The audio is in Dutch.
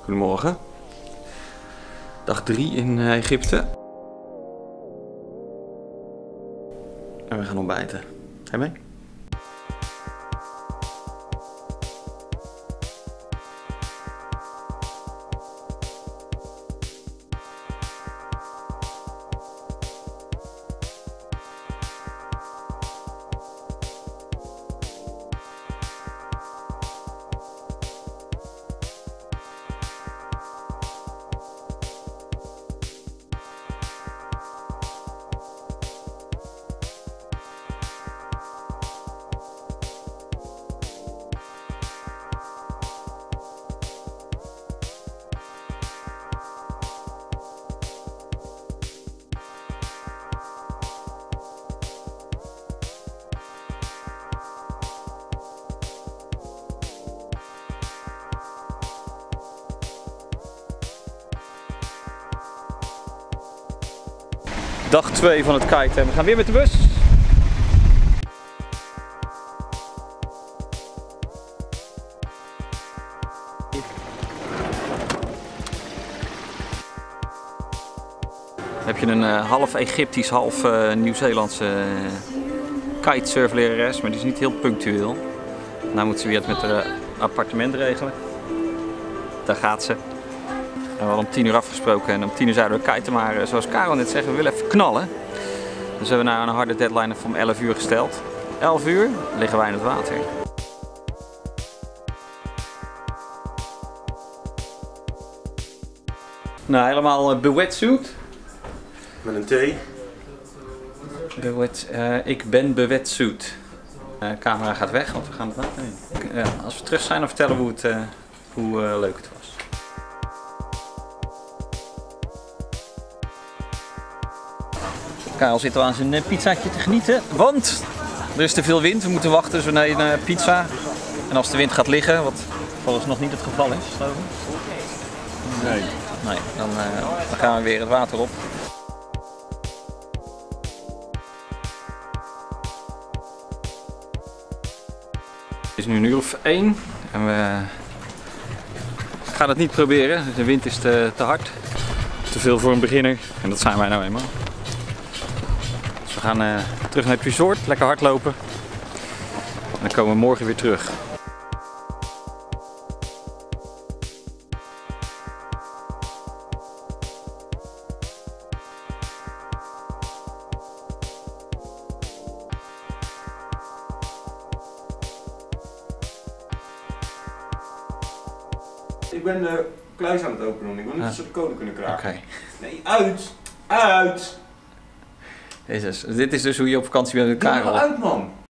Goedemorgen. Dag 3 in Egypte. En we gaan ontbijten. Ga je mee? Dag 2 van het kiten. We gaan weer met de bus. Dan heb je een half Egyptisch, half Nieuw-Zeelandse kitesurflerares, maar die is niet heel punctueel. Nou moet ze weer het met haar appartement regelen. Daar gaat ze. We hadden om 10 uur afgesproken en om 10 uur zouden we kiten, maar zoals Karel net zegt, we willen even knallen. Dus hebben we nou een harde deadline van 11 uur gesteld. 11 uur liggen wij in het water. Nou, helemaal bewetsuit. Met een T. Ik ben bewetsuit. De camera gaat weg, want we gaan het water in. Als we terug zijn, dan vertellen we hoe leuk het was. Karel zit al aan zijn pizzaatje te genieten, want er is te veel wind. We moeten wachten, dus we nemen een pizza. En als de wind gaat liggen, wat volgens nog niet het geval is, geloof ik. Nee, dan gaan we weer het water op. Het is nu een uur of 1 en we gaan het niet proberen. De wind is te hard. Te veel voor een beginner en dat zijn wij nou eenmaal. Dus we gaan terug naar het resort, lekker hardlopen. En dan komen we morgen weer terug. Ik ben de kluis aan het openen, ik wil niet dat ze de code kunnen kraken. Oké. Nee, uit! Uit! Jezus, dit is dus hoe je op vakantie bent met Karel. Doe nou uit, man!